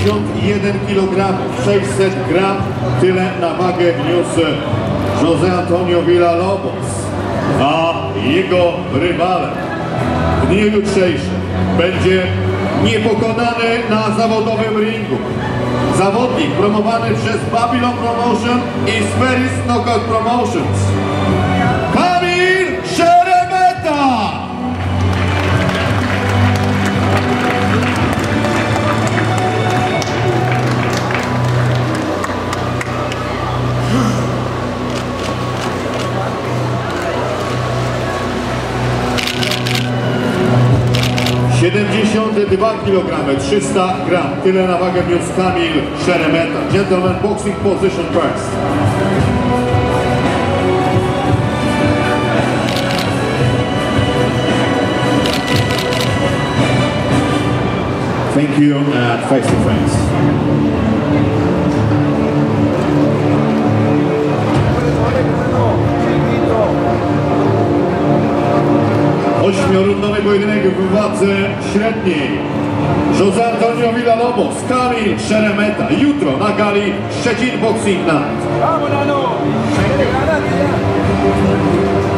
81 kg 600 gram, tyle na wagę wniósł José Antonio Villalobos, a jego rywalem w dniu jutrzejszym będzie niepokonany na zawodowym ringu zawodnik promowany przez Babylon Promotion i Sferis Knockout Promotions, Kamil Szeremeta! ...72 kg, 300 gram. Tyle na wagę wniósł Kamil Szeremeta. Gentleman boxing position first. Thank you and face to face. Ośmiorundowy pojedynek w wadze średniej. José Antonio Villalobos, Kamil Szeremeta. Jutro na gali Szczecin Boxing Night.